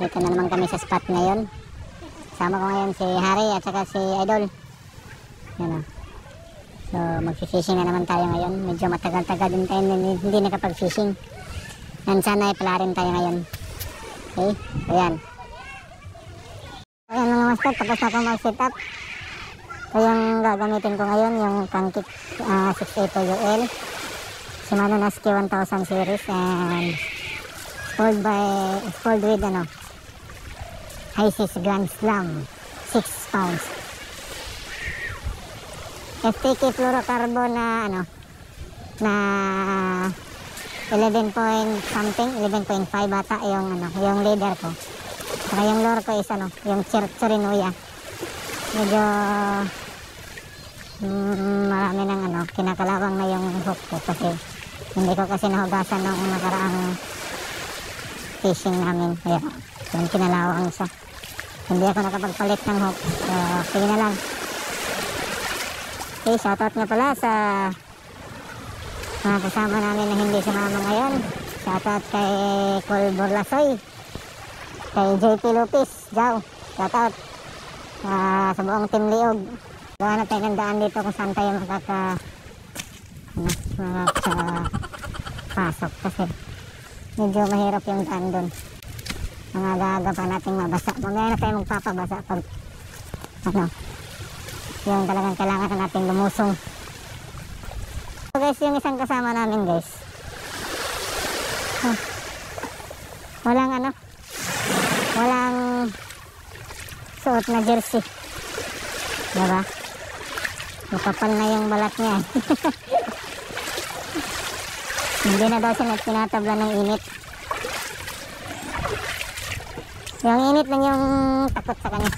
Dito na naman kami sa spot ngayon. Sama ko ngayon si Harry at saka si Idol. Yan o. So mag-fishing na naman tayo ngayon. Medyo matagal-tagal din tayo hindi nakapag-fishing. And sana ay pala rin tayo ngayon. Okay, so yan. Ayan mga master, tapos na akong mag-set up. So yung gagamitin ko ngayon, yung Cankit 680 UL Shimano Nasky 1000 series and spoiled with Isis Grand Slam 6 pounds FTK fluorocarbon na na 11 point something, 11.5 bata yung yung leader ko. Saka yung lure ko is yung Chirinoya. Medyo marami ng kinakalawang na yung hook ko kasi hindi ko kasi nahugasan ng nakaraang fishing namin. Kaya yung kinalawang siya. Hindi ako nakapagpalit ng hook. So sige na lang. Okay, shoutout nga pala sa mga kasama namin na hindi sumama ngayon. Shoutout kay Col Borlasoy, kay JP Lopez, Jao. Shoutout sa buong Team Liog. Gawa na tayo ng daan dito kung saan tayo makakapasok kasi medyo mahirap yung daan doon. Mga aga pa nating mabasa. Mamaya na tayo magpapabasa pag yung talagang kailangan na natin lumusong. So guys, yung isang kasama namin guys, walang suot na jersey, diba? Makapal na yung balat niya. Hindi na daw siya tinatabla ng init. Yung init lang yung takot sa kanya.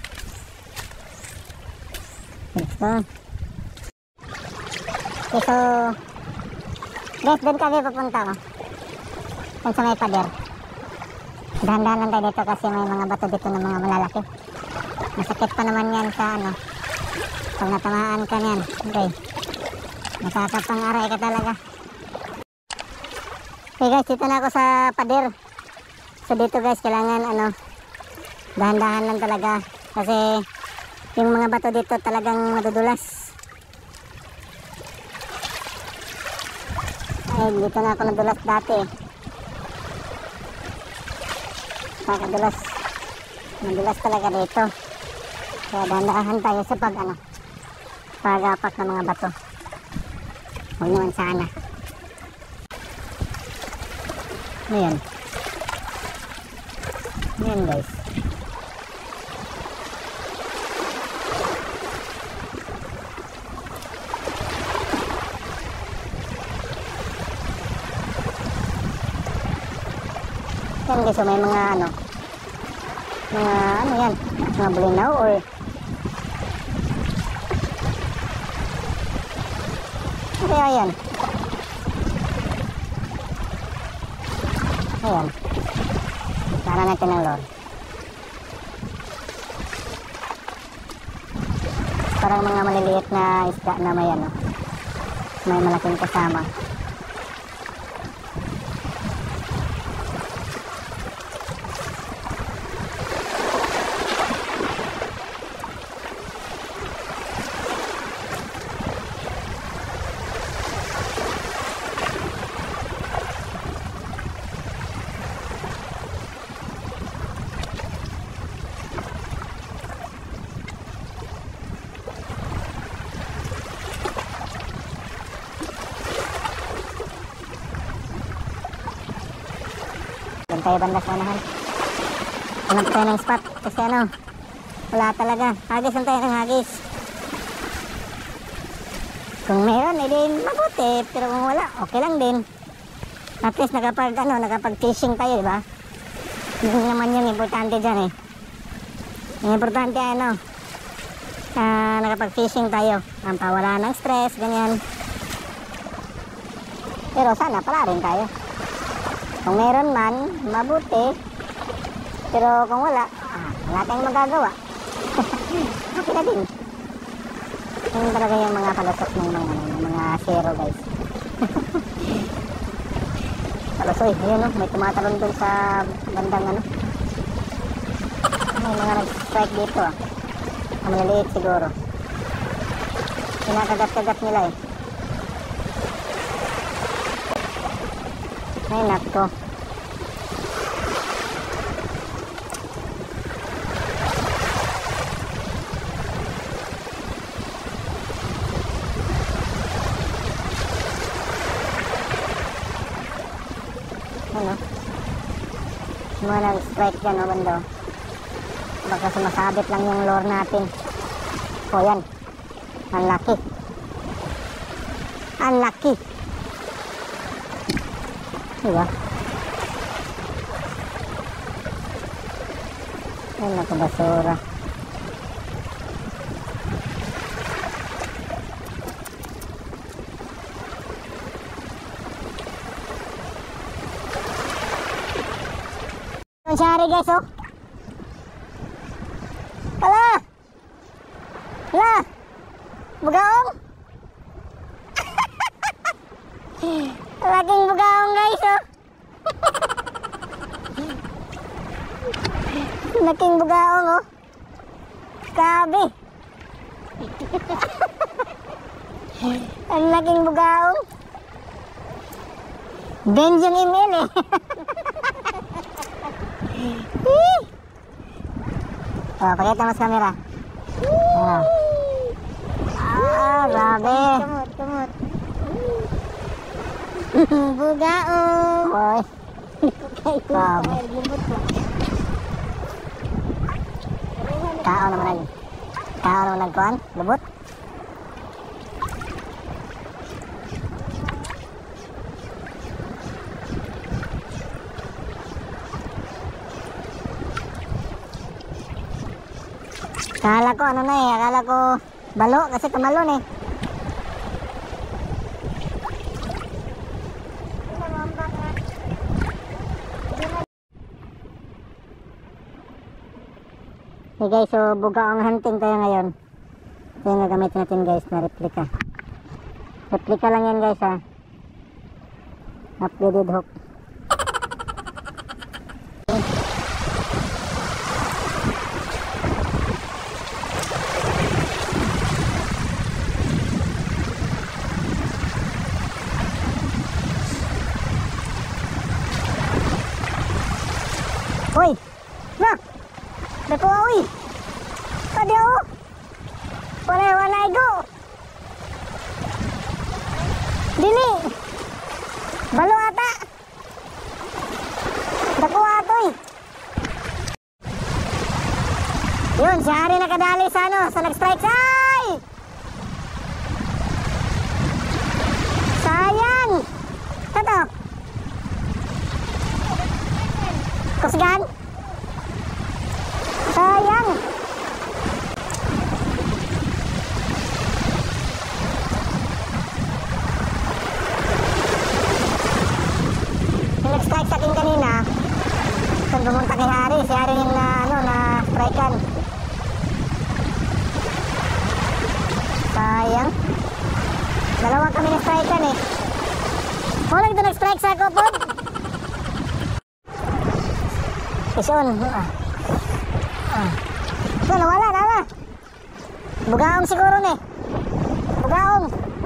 Let's go. Okay, so guys, doon kami papunta kung sa may pader. Dahan-dahan lang tayo dito kasi may mga bato dito ng mga malalaki. Masakit pa naman yan sa pag natamaan ka niyan. Okay, nakakapang-aray ka talaga. Okay guys, dito na ako sa pader. So dito guys, kailangan dahan-dahan lang talaga kasi yung mga bato dito talagang madudulas. Ay, dito na ako nadulas dati. Madulas talaga dito. Kaya dahan-dahan tayo sa pag-apak ng mga bato. Huwag naman sana. Ayan. Ayan guys. Yan guys, so may mga yan, mga bulinaw or kaya yan. Ayan, para natin ng lure. Parang mga maliliit na isda na may malaking kasama. Doon tayo banda sa unahan. Hanap tayo ng spot kasi wala talaga. Hagis lang tayo ng hagis. Kung meron, edi mabuti. Pero kung wala, okay lang din. At least nakapag-fishing tayo, diba? Yun naman yung importante dyan eh. Yung importante nakapag-fishing tayo. Ang pawala ng stress, ganyan. Pero sana pala rin tayo. Kung meron man, mabuti. Pero kung wala tayong magagawa. Okay na din. Yun talaga yung mga palusot ng mga zero guys. Palusoy, yun may tumatalon dun sa bandang May mga nag-strike dito ah. Ang maliliit siguro. Kinakagat-kagat nila eh. Ay nako. Ano? Mga nag-strike dyan o bando. Baka sumasabit lang yung lure natin. O yan. Ang laki. Ang laki. Diba? Ay naku, basura. Ang sari guys oh. Hala! Hala! Bugaong! Laking bugaong guys oh. Laking bugaong oh. Grabe. Ang laking bugaong. Benjong email eh. Oh, pakita mo sa camera. Grabe. Tumot. Bugaong. Oy. Grabe. Tao naman nagkuhan. Lubot. Akala ko ano na eh, akala ko balo kasi tumalon eh. Hey guys, so bugaong hunting tayo ngayon. Ito yung nagamit natin guys na replika. Replika lang yan guys ha. Upgraded hook. Uy! Na! Dako uy! Kadi ako! Wanay go! Dili! Balo ata! Dako atoy! Yun, si Hari nakadali sa ano, sa nag-strike say! Sayang! Ito! Kusgan? Sayang! Yung nag-strike sa akin kanina, kung pumunta kay Hari, si Hari yung na-strikean. Sayang. Dalawa kami na-strikean eh. Wala ito nag-strike sa ako po. Ison. Ito, nawala. Bugaong siguro ni. Bugaong.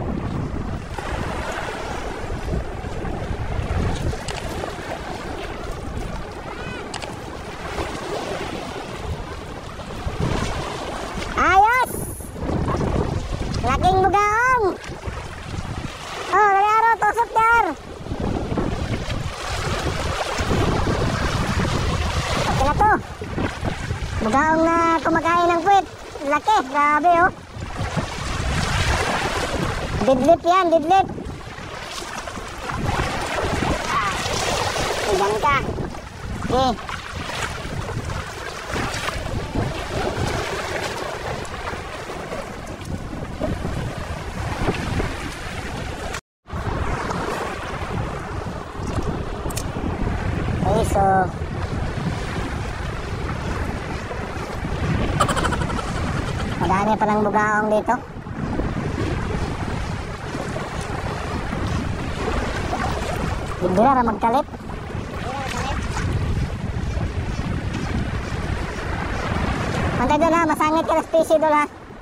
Ayos! Laking bugaong. Oh, dari araw, tusok dar. Okay na to. Bugaong na kumakain ng puwit. Laki, grabe oh. Didlip yan, didlip. Iyan ka. Okay. Okay, so madami pa ng bugaong dito. Hindi na magkalit. Bantay doon ha, masangit ka na spacey doon ha.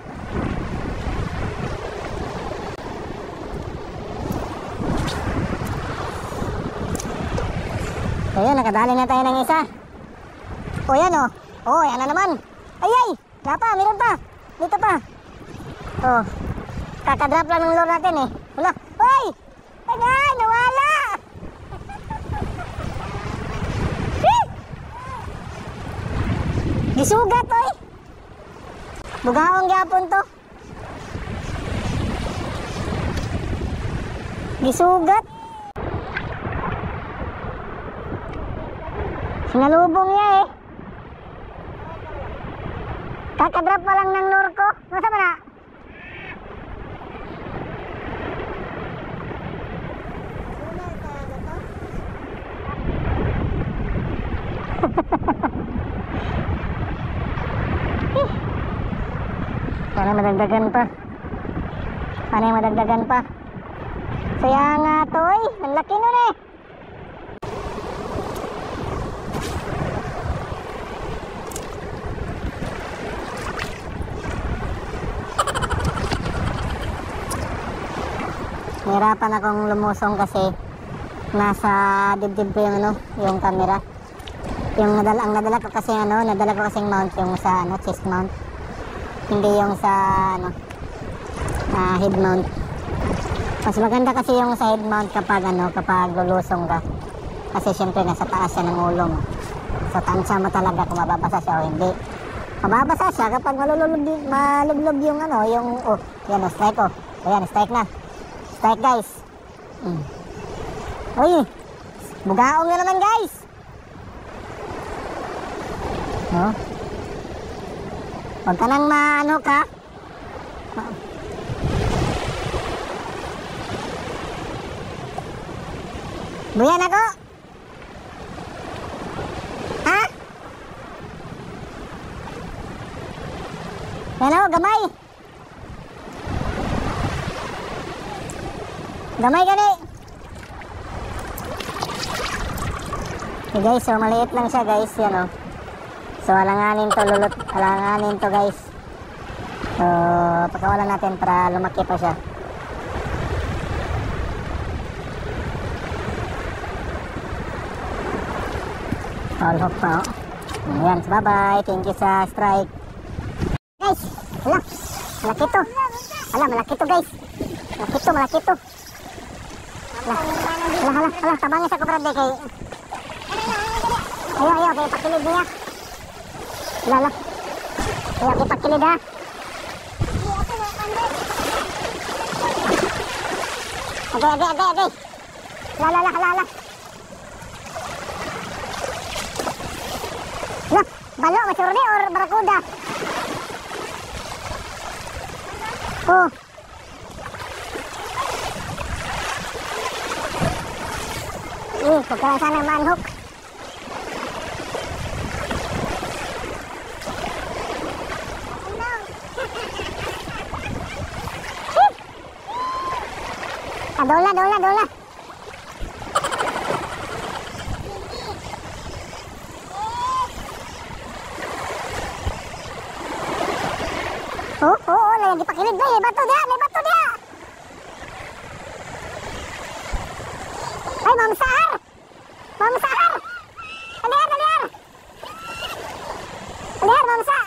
So yun, nakadali na tayo ng isa. O yan o. O, yan na naman. Ay ay, wala pa, meron pa. Dito pa. O, kakadrop lang ng lure natin eh. Wala. Hoy! Ay, nawala! Gisugat oy. Bugaong gyapon to. Gisugat. Sinalubong niya eh. Kakadrop pa lang ng lure ko. Masa ba na? Sana madagdagan pa. Sana yung madagdagan pa. Saya nga to eh. Ang laki nun eh. Nahirapan akong lumusong kasi nasa dibdib ko yung yung camera. Ang nadala ko kasi nadala ko kasing mount yung sa chest mount. Hindi yung sa head mount. Mas maganda kasi yung sa head mount kapag kapag lulusong ka. Kasi syempre nasa taas siya ng ulo mo. So tansya mo talaga kung mababasa siya o hindi. Mababasa siya kapag malublob yung yung yan strike oh. Ayan, strike na. Strike guys. Uy, bugaong na naman guys. No? Huwag ka nang ka. Buyan ako. Ha? Yan o, gamay. Gamay gani. Okay guys, so maliit lang siya guys, yan o. So alanganin to alanganin to guys. So pakawalan natin para lumaki pa siya. All hook pa oh. Ayan, bye bye. Thank you sa strike. Guys, hala, malaki to. Hala, malaki to guys. Malaki to. Hala, tabangin sa kubrade kay. Ayo, kay pakilid niya. Lala. Kaya kita kilid ha. Agay. Lala. Lah, balo masurni or barakuda. Oh. Pagkala sana manhook. Dola. Oh, lagi dipakilid ba? May bato dia. Ay, Ma'am Sahar. Aliar. Aliar, Ma'am Sahar.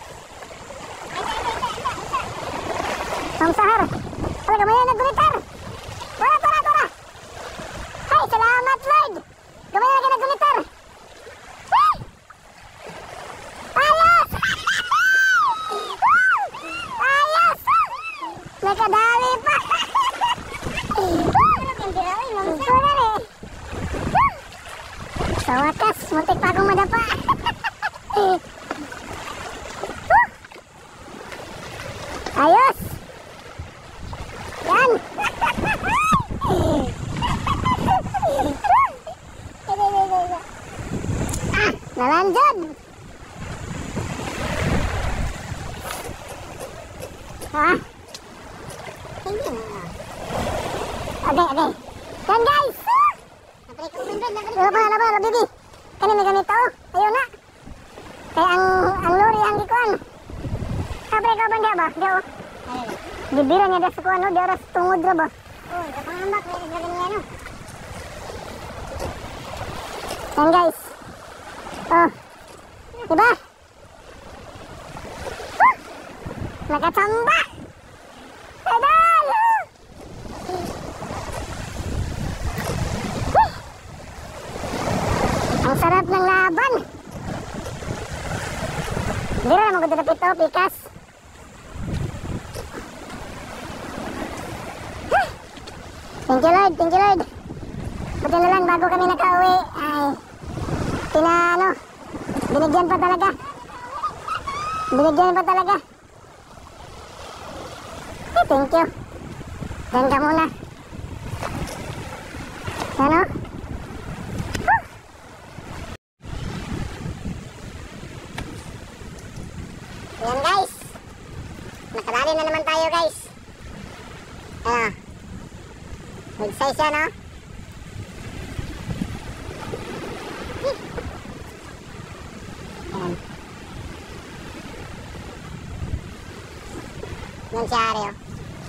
Ma'am Sahar. Wala ka may naggulitar. Tora. Ay, salamat, Lord. Gamay na ka naggulitar. Nakadali pa. Sa wakas, muntik pa akong madapa. Ayos. Yan. Nalanjod. Okay. Yan guys. Laba, baby. Kanina ganito. Ayun na. Kaya ang lori ang gikuan. laban dia ba? Dia oh. Gibira niya dia sa kuano, dia ras tungod ra ba? Oh, kapangambak may lagyan niya no. Yan guys. Oh. Diba? Nakatamba! Pedal! Ang sarap ng laban! Hindi na magudulap ito, pikas. Thank you Lord, thank you Lord. Buti na lang bago kami nakauwi ay binigyan pa talaga. Binigyan pa talaga. Thank you. Diyan ka muna. Ano? Ayan guys. Nakarali na naman tayo guys. Ayan. Good size yan oh. Ayan. Yan si Ari oh.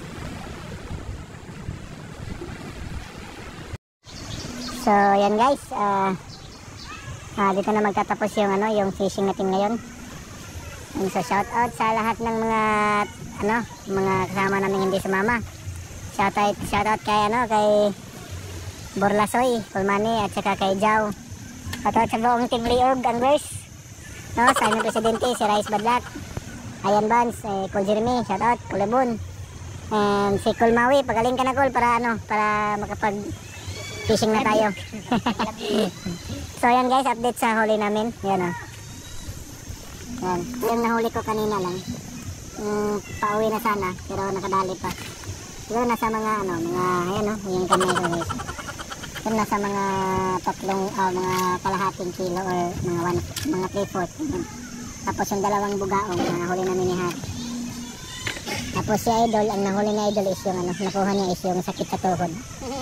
So, yan guys, dito na magtatapos yung yung fishing natin ngayon. And so, shout out sa lahat ng mga kasama namin hindi sumama. Shout out kay kay Borlasoy, Pulmani at saka kay Jao. Shout out sa buong Team Liog Anglers. No, sa aming presidente si Rice Badlak, Ayan Vance, Col Jeremy, shout out, Kulebon. And si Col Maui, pagaling ka na Col para para makapag fishing na tayo. So yan guys, update sa huli namin. Yan oh. Yan. Yung nahuli ko kanina lang. Pauwi na sana pero nakadali pa. Siguro nasa mga ayan oh, yung kamay ko guys. Yung nasa mga mga kalahating kilo or mga 3/4. Tapos yung dalawang bugaong na nahuli namin ni Hat. Tapos si Idol, ang nahuli na Idol is yung nakuha niya is yung sakit sa tuhod.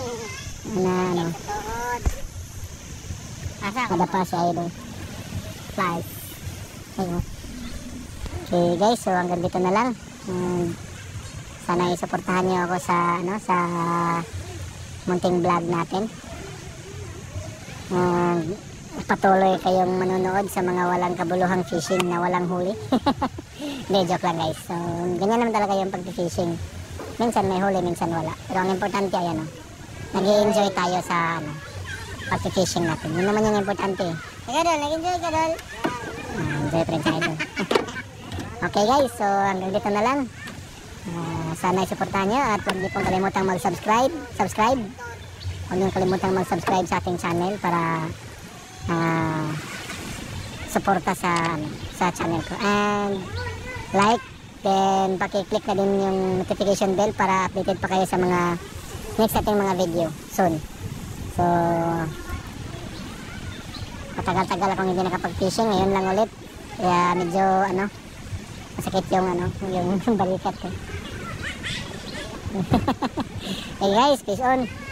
Madapa si Idol. Flies. Ayun. Okay guys, so hanggang dito na lang. Sana isuportahan niyo ako sa sa munting vlog natin. Patuloy kayong manonood sa mga walang kabuluhang fishing na walang huli. Hindi, joke lang guys. So ganyan naman talaga yung pag-fishing. Minsan may huli, minsan wala. Pero ang importante ay nag-i-enjoy tayo sa pag-fishing natin. Yun naman yung importante. Nag-enjoy ka dol. Enjoy pa rin sa Idol. Okay guys, so hanggang dito na lang. Sana isuportahan nyo at huwag niyo pong kalimutang mag-subscribe. Huwag niyo kalimutang mag-subscribe sa ating channel para suporta sa channel ko. And like, then paki-click na din yung notification bell para updated pa kayo sa mga next ating mga video soon. So matagal-tagal akong hindi nakapag-fishing, ngayon lang ulit. Kaya medyo masakit yung balikat ko. Hey guys, peace on.